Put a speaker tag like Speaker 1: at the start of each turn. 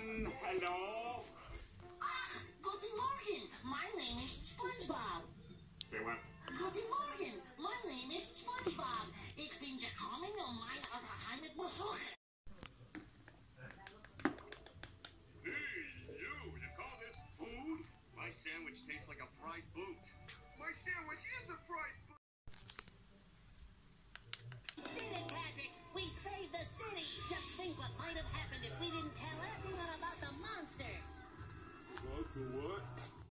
Speaker 1: Hello?
Speaker 2: Guten Morgen. My name is SpongeBob.
Speaker 1: Say what?
Speaker 2: Guten Morgen. My name is SpongeBob. Ich bin gekommen, meine Heimat besuchen.
Speaker 3: Hey, you call this food? My sandwich tastes like a fried boot.